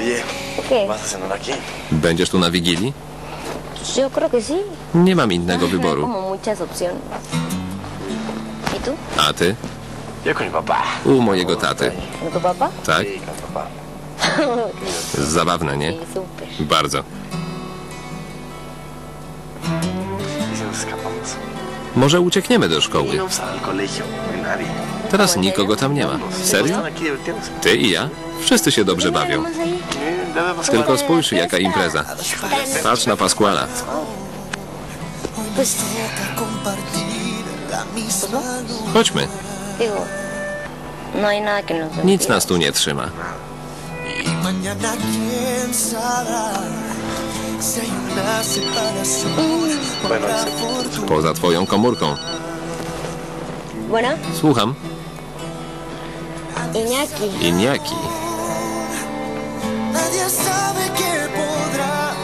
¿Qué? Będziesz tu na Wigilii? Yo creo que sí. Nie mam innego Hay wyboru. como muchas opciones. ¿Y tú? A ty? U mojego taty. ¿Con tu papá? Tak? Zabawne, nie? Sí, súper. Bardzo. Może uciekniemy do szkoły. Teraz nikogo tam nie ma. Serio? Ty i ja? Wszyscy się dobrze bawią. Tylko spójrz, jaka impreza. Patrz na Pasquala. Pues, Chodźmy. digo, no hay nada que nos Nic impida. nas tu nie trzyma. Y mañana quién sabrá si hay una separación por la fortuna. Poza twoją komórką. Bueno, Słucham. Iñaki. Iñaki. Nadie sabe